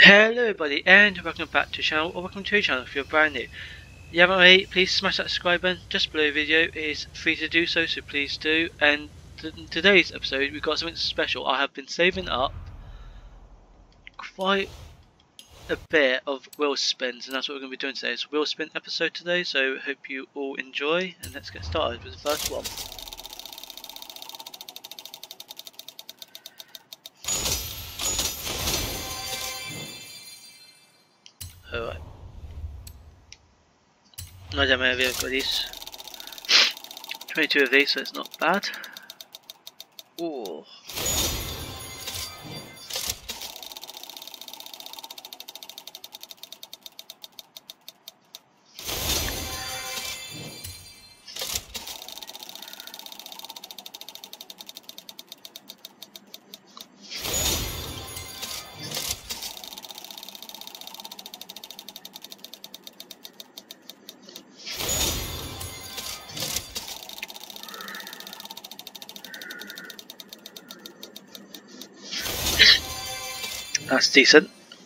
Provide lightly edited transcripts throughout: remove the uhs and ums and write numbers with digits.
Hello everybody and welcome back to the channel, or welcome to the channel if you're brand new. If you haven't already, please smash that subscribe button just below the video. It is free to do so, so please do. And in today's episode we've got something special. I have been saving up quite a bit of wheel spins, and that's what we're going to be doing today. It's a wheel spin episode today, so hope you all enjoy, and let's get started with the first one. Alright. I don't know if I've got these. 22 of these, so it's not bad. Ooh. That's decent.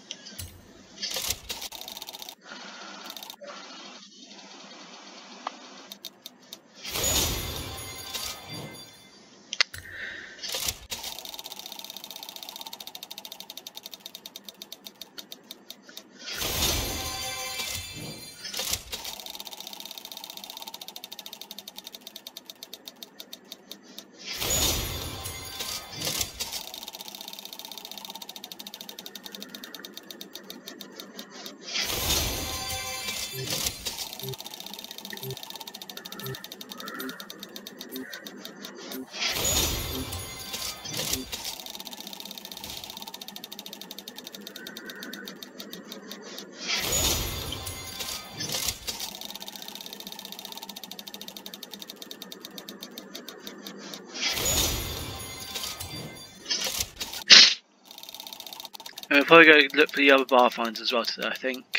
And we'll probably go look for the other bar finds as well today, I think.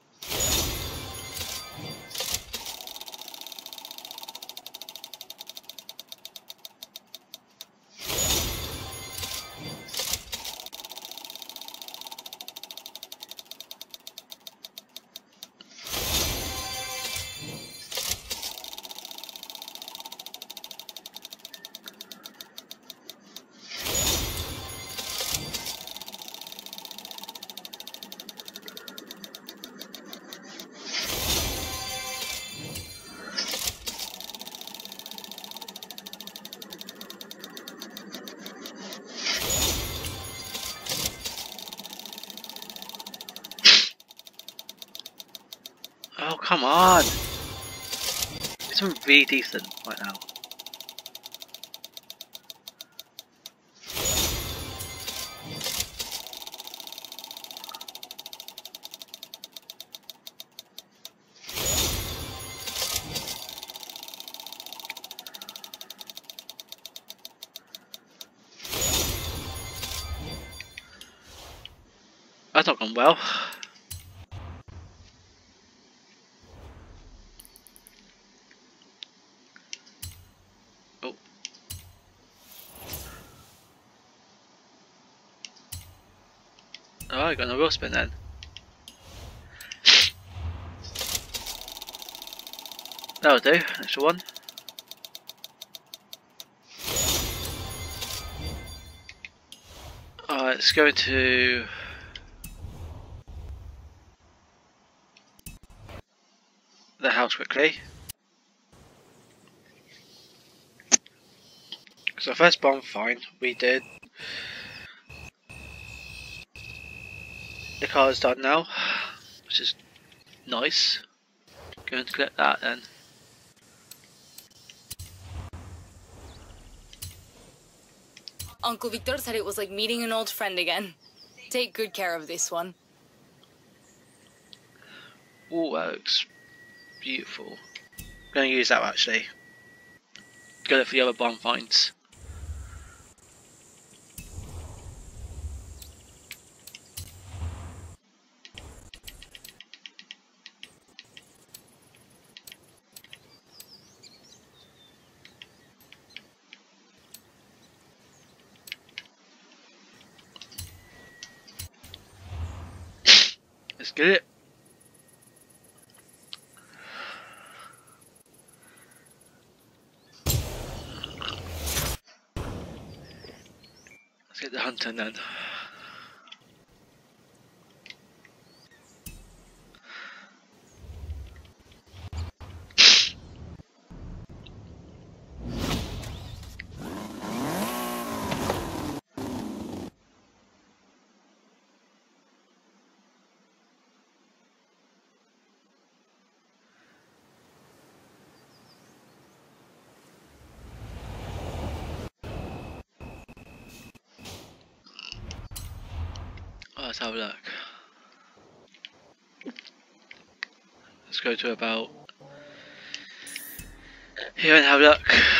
Oh, come on! It's really decent right now. That's not gone well. Oh. Oh, I got no wheel spin then. That'll do, extra one. Alright, let's go to the house quickly. Because our first bomb find we did. The car's done now, which is nice. Going to collect that then. Uncle Victor said it was like meeting an old friend again. Take good care of this one. Oh, that looks beautiful. I'm going to use that actually. Go for the other bomb finds. Let's get it. Let's get the hunting then. Oh, let's have a look. Let's go to about here and have a look.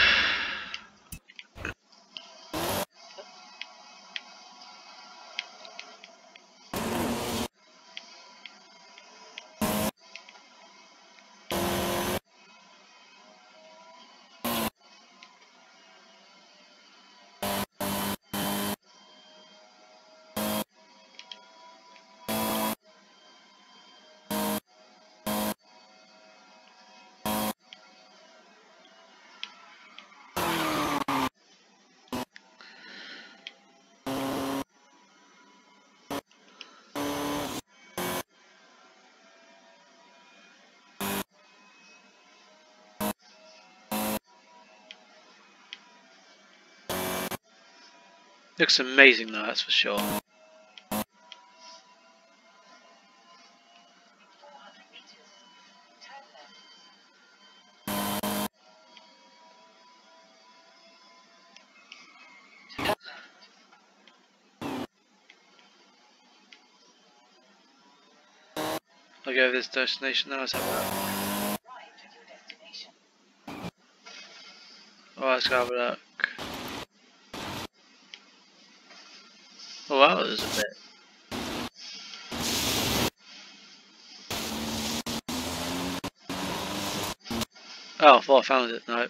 Looks amazing though, that's for sure. I'll go over this destination now, let's have a look. Oh, let's go have a look. Oh wow, there's a bit. Oh, I thought I found it, no.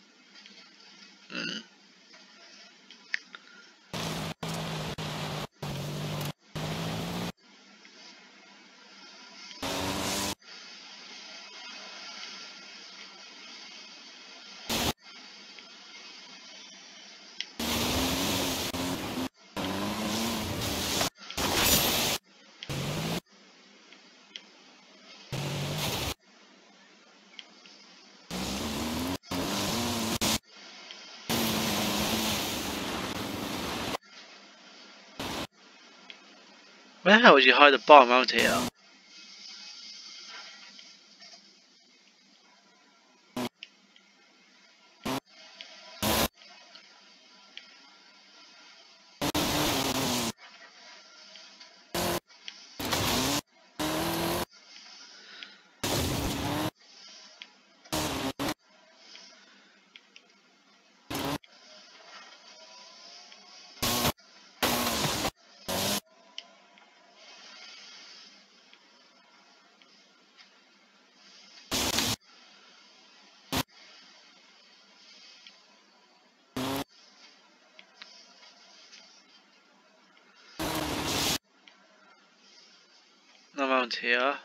Where the hell would you hide a bomb around here? Not around here.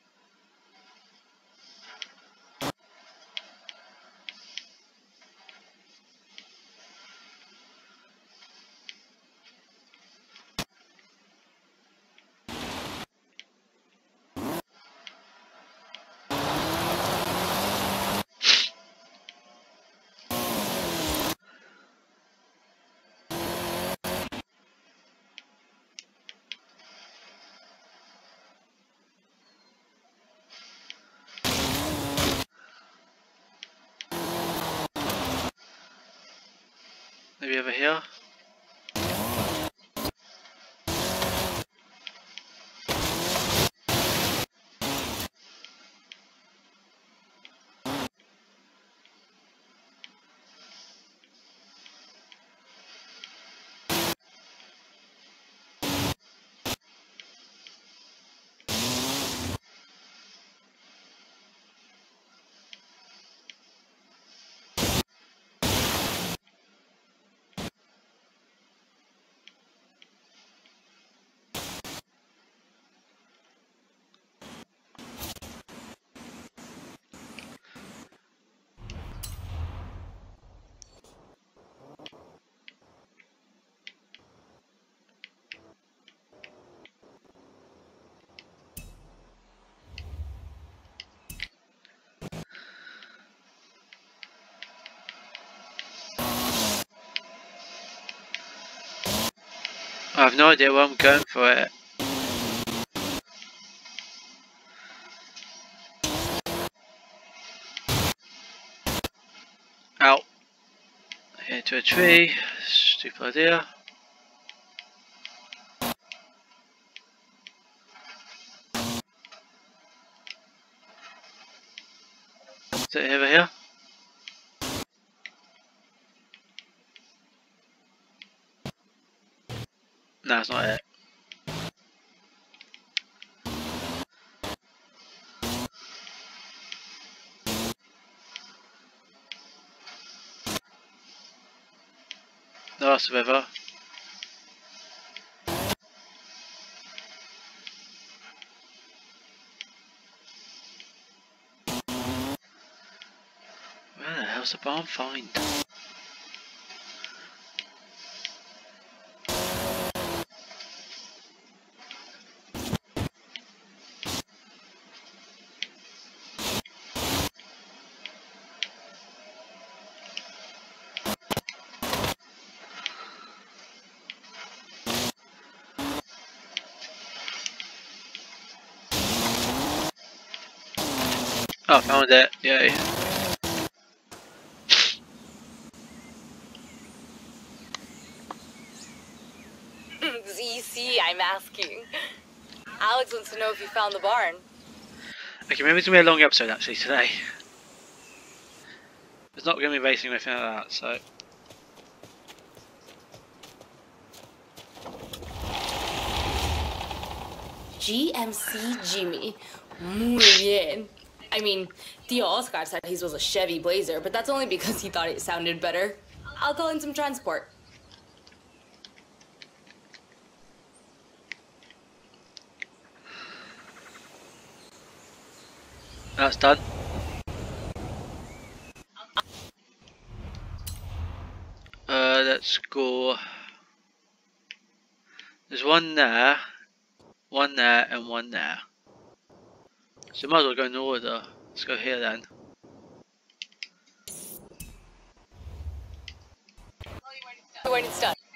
Maybe over here? I have no idea where I'm going for it. Out. Into a tree. Stupid idea. Is it over here? No, it's not it. No, that's the river. Where the hell's the barn find? Oh, I found it. Yay. ZC, I'm asking. Alex wants to know if you found the barn. Okay, maybe it's going to be a long episode actually today. It's not going to be racing or anything like that, so... GMC Jimmy. Muy bien. I mean, Theo Oscar said his was a Chevy Blazer, but that's only because he thought it sounded better. I'll call in some transport. That's done. Let's go. There's one there, and one there. So might as well go in order. Let's go here then. When it's done.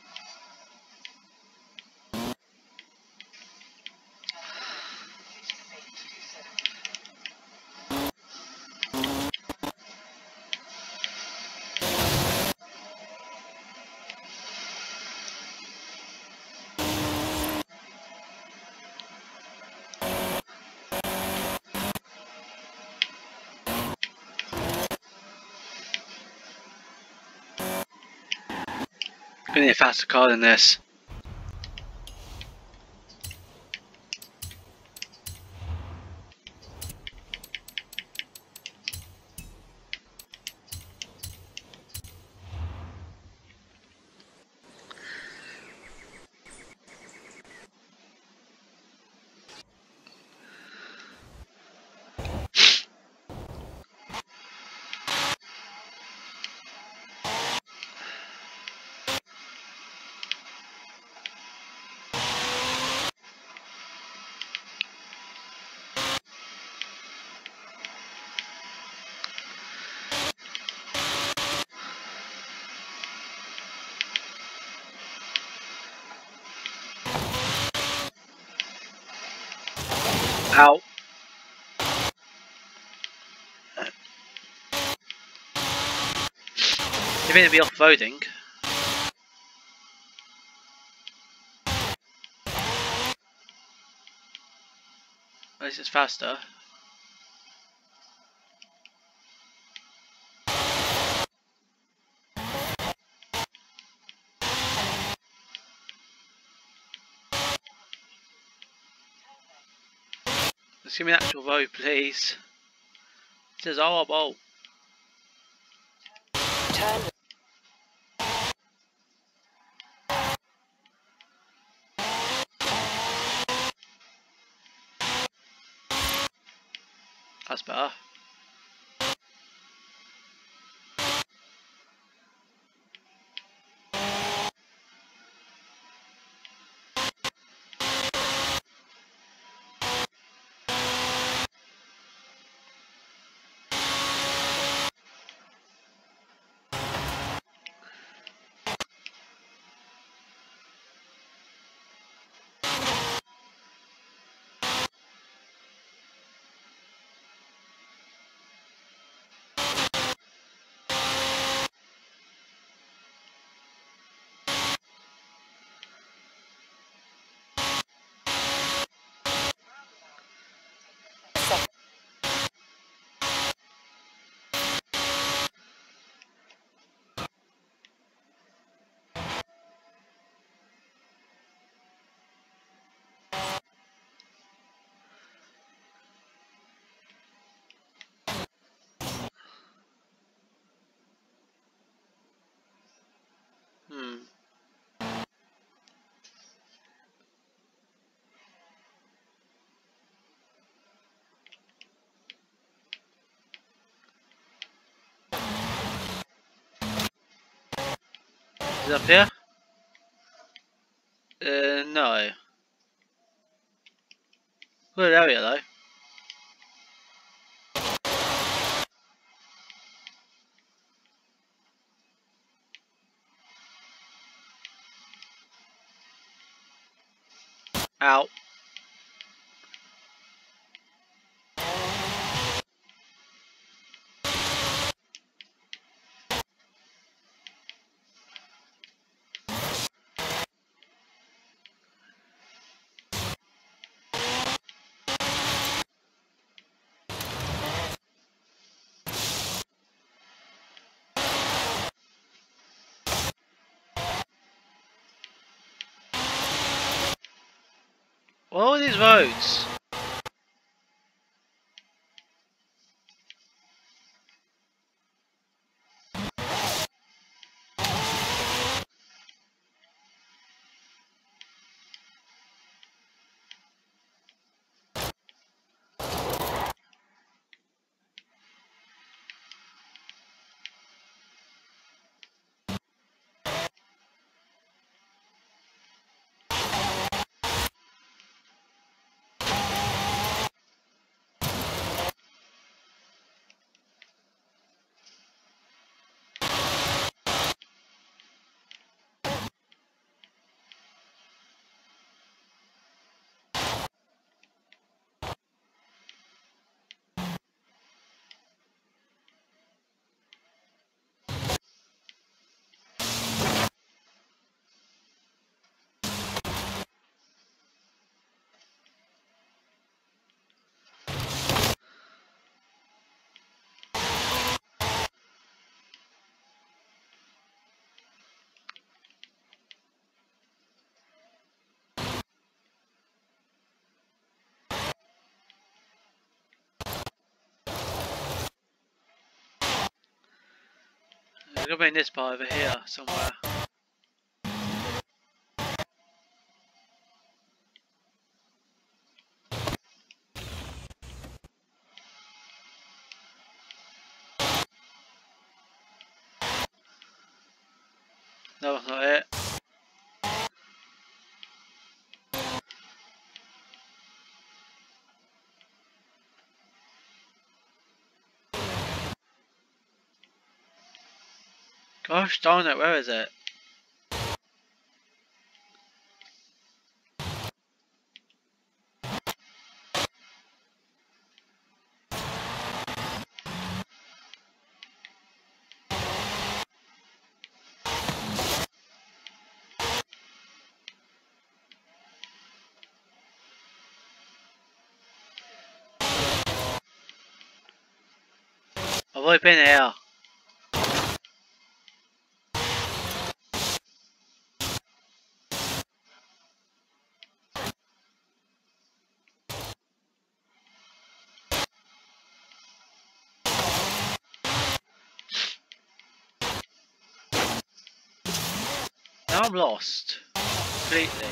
We need a faster car than this. Ow. You're going to be off-roading. At least it's faster. Just give me an actual road, please. This is horrible. Turn. That's better. Is it up here? No. Good area though. Ow. What are these roads? There's gonna be in this part over here somewhere. No, that's not it. Gosh darn it, where is it? I've already been here. Now I'm lost. Completely.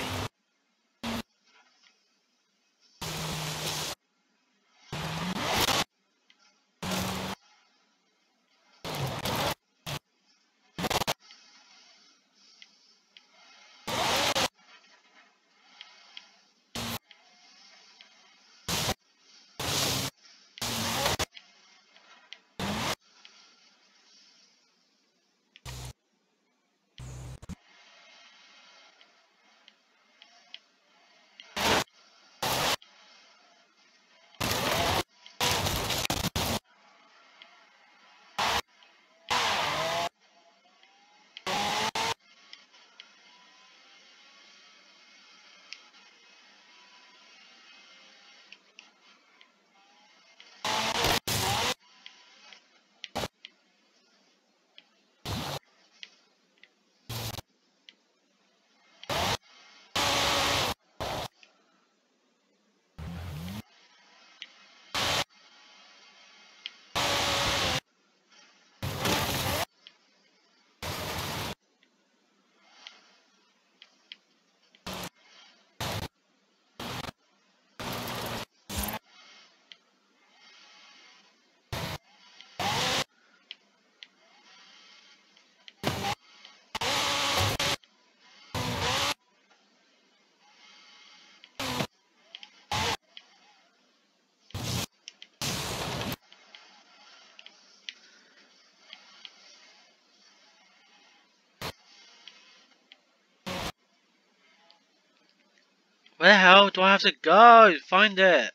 Where the hell do I have to go? Find it.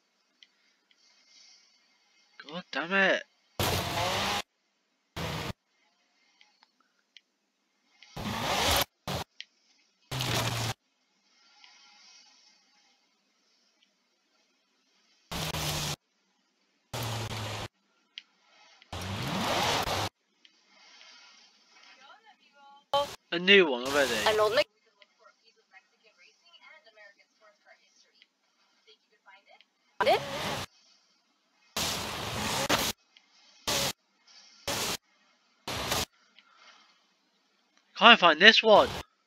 God damn it. A new one already. An old Nick. It? Can't find this one.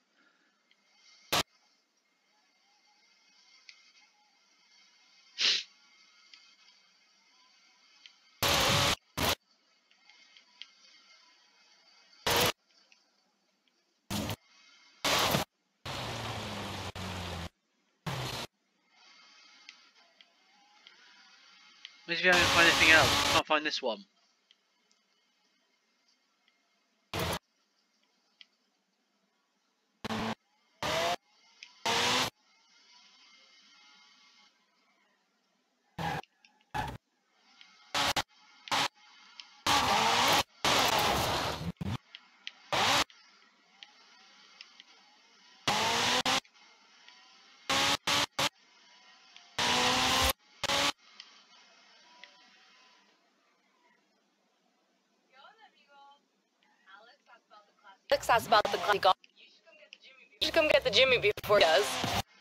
Let's see if I can find anything else. Can't find this one. Alex asked about the class. You should come get the Jimmy before he does.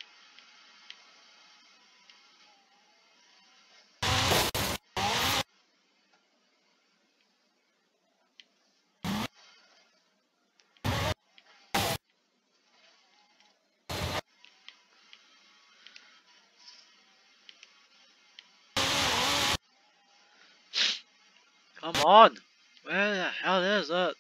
Come on. Where the hell is it?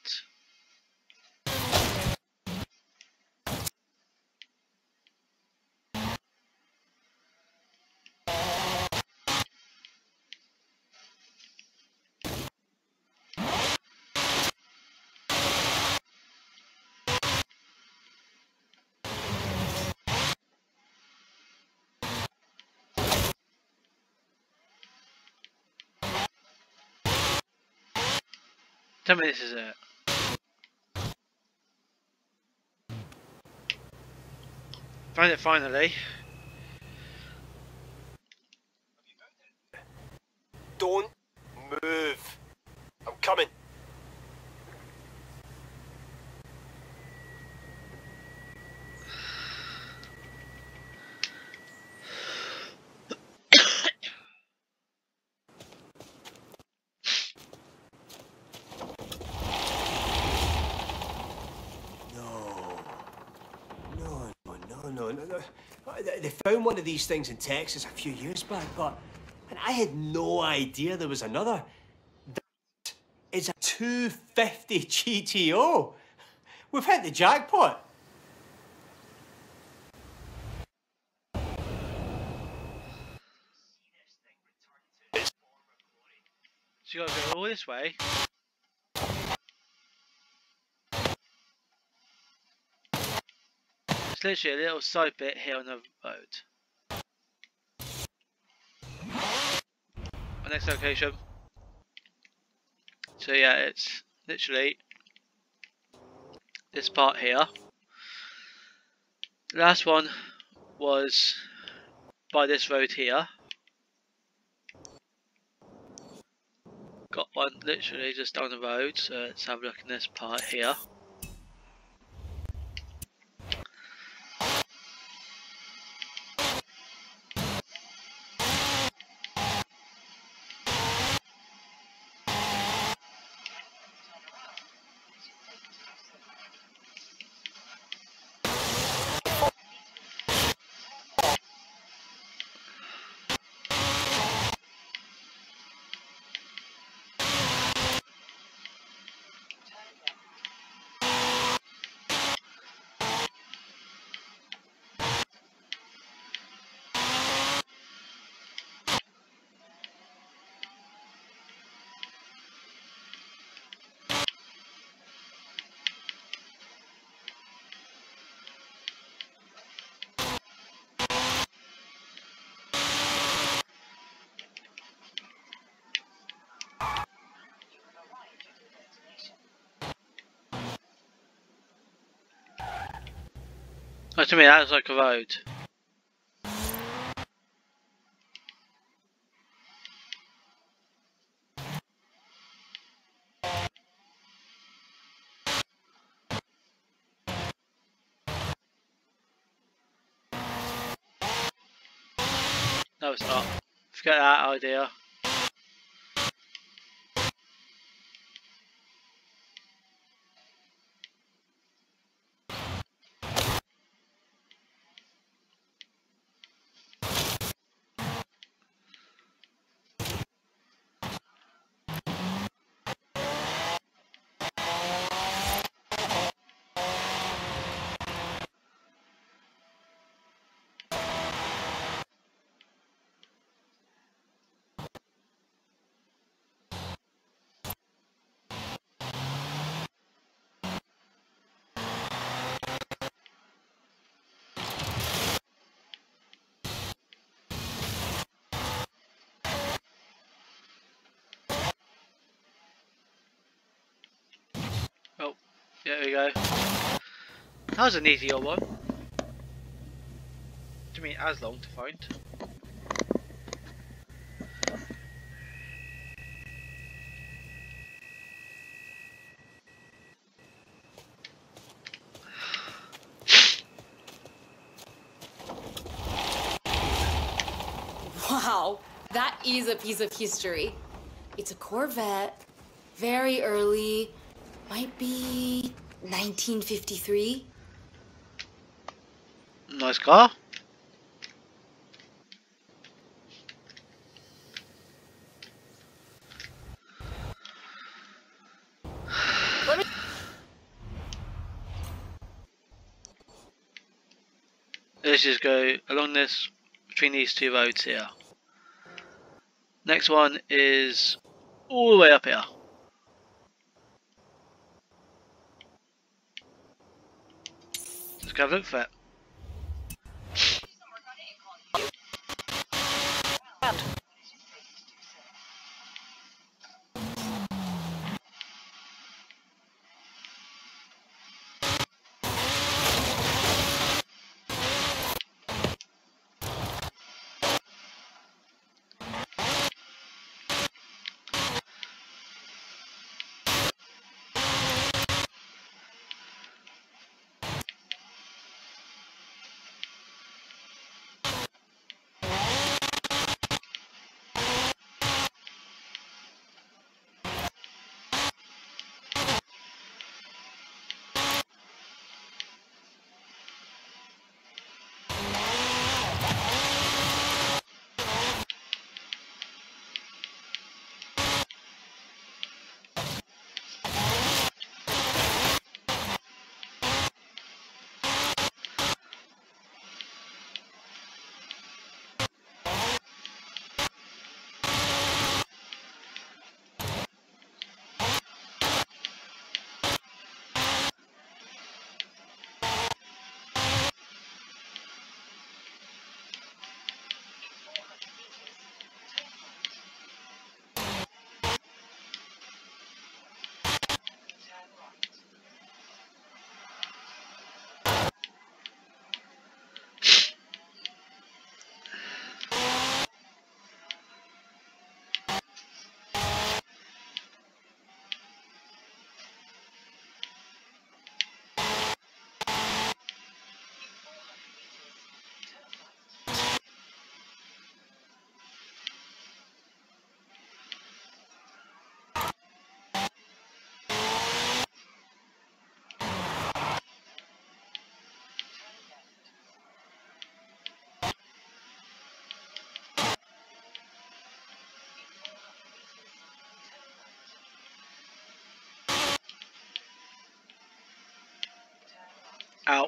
Tell me this is it. Find it finally. Don't move. I'm coming. No. They found one of these things in Texas a few years back, but and I had no idea there was another. That is a 250 GTO. We've hit the jackpot. So you gotta go all this way. It's literally a little side bit here on the road. Our next location. So yeah, it's literally this part here. The last one was by this road here. Got one literally just down the road, so let's have a look in this part here. Oh, to me that looks like a road. No, it's not. Forget that idea. Oh, there we go. That was an easier one. To me, as long to find. Wow, that is a piece of history. It's a Corvette, very early, might be 1953. Nice car. Let me. Let's just go along this, between these two roads here. Next one is all the way up here. Let's go have a look for it. Out.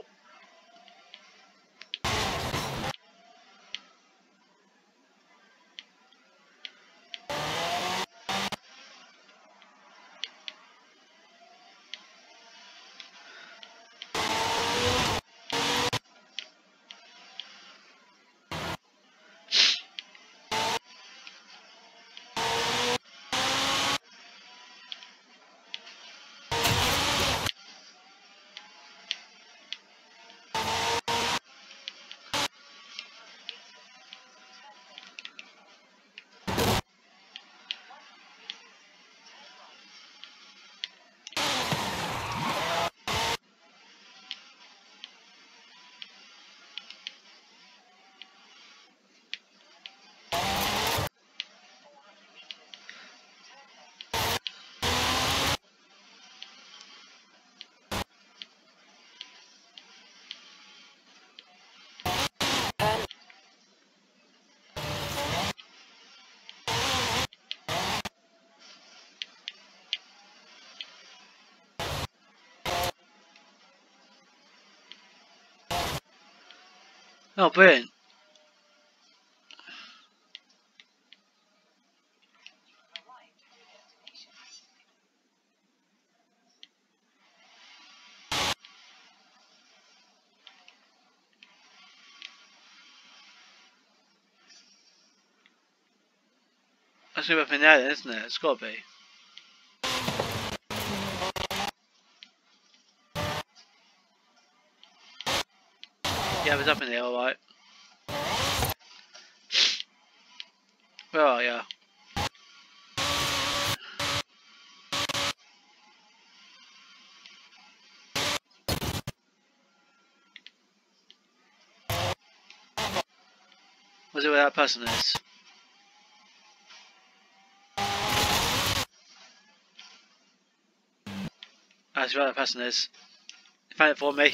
Oh, brilliant. That's gonna be up in there then, isn't it? It's gotta be. Yeah, it's up in there, alright. Where are you? Was it where that person is? That's where that person is. Find it for me.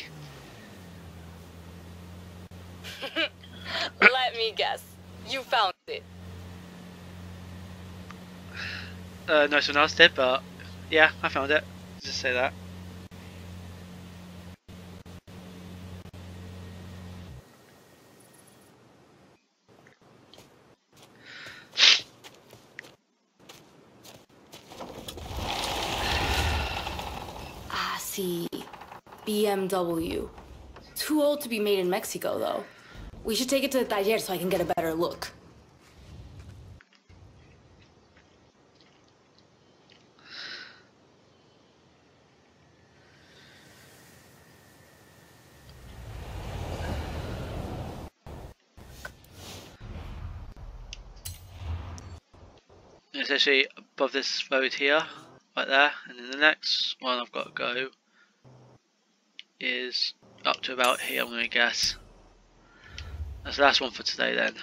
Let me guess. You found it. No, someone else did, but yeah, I found it. Just say that. Ah, see. BMW. Too old to be made in Mexico, though. We should take it to the taller so I can get a better look. It's actually above this road here, right there, and then the next one I've got to go is up to about here, I'm gonna guess. That's the last one for today then.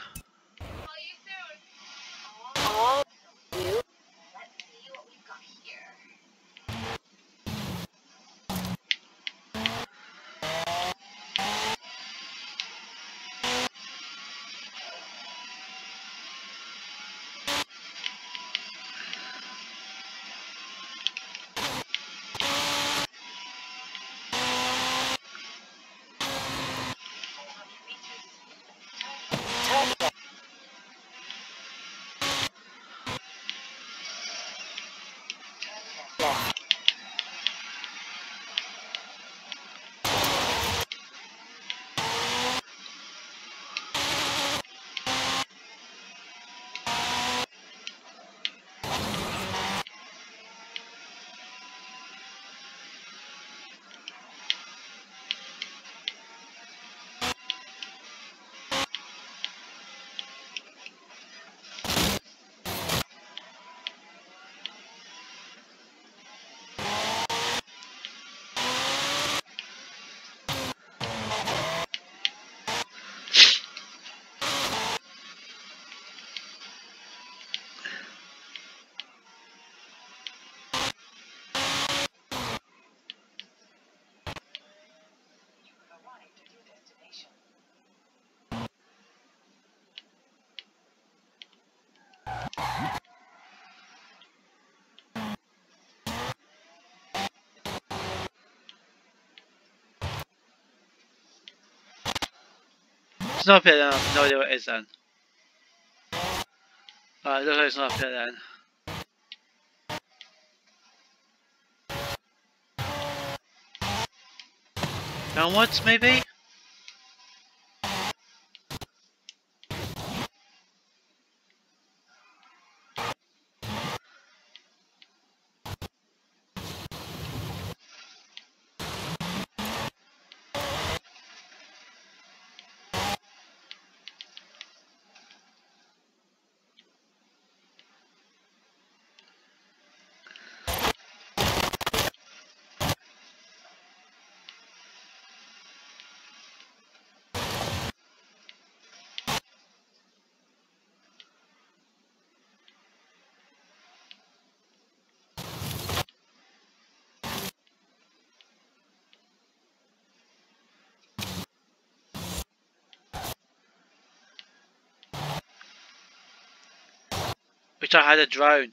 It's not up here then, I have no idea what it is then. Alright, it looks like it's not up here then. Downwards maybe? Wish I had a drone.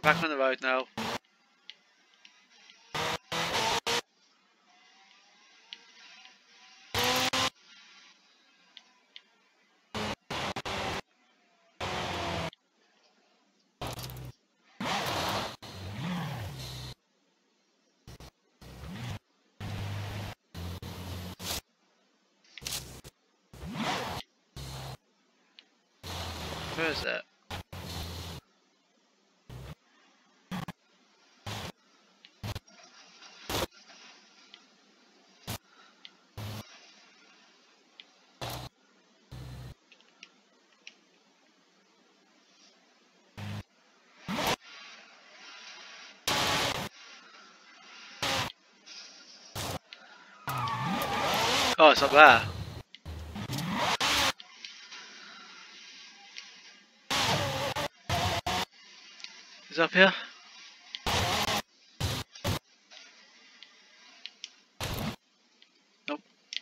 back on the road now. Where is it? Oh, it's up there. Is it up here? Nope.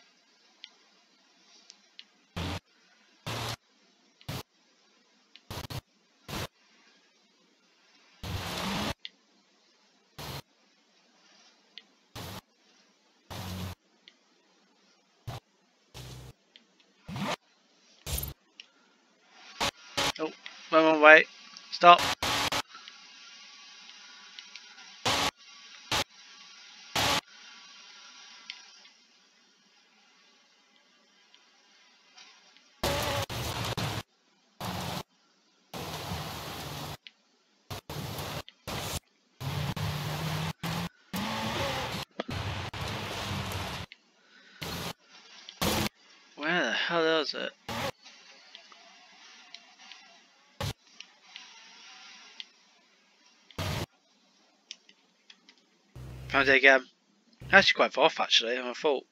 Oh, wrong way. Stop. Where the hell is it? Found it again. Actually quite far off actually, I thought.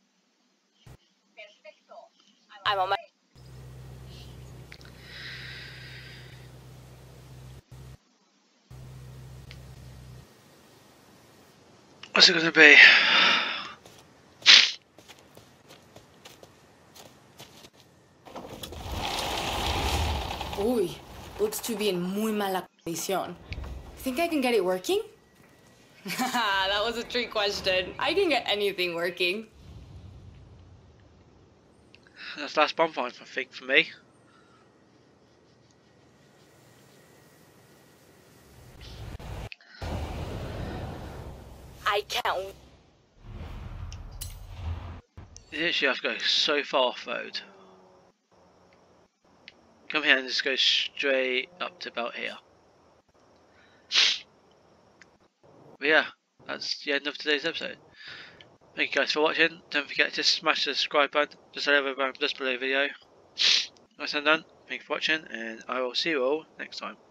I'm on my. What's it gonna be? Uy, looks to be in muy mala condición. Think I can get it working? That was a trick question. I can get anything working. That's the last bonfire I think for me. I can't. You literally have to go so far off road. Come here and just go straight up to about here. But yeah, that's the end of today's episode. Thank you guys for watching. Don't forget to smash the subscribe button just below the video. That's done. Thank you for watching, and I will see you all next time.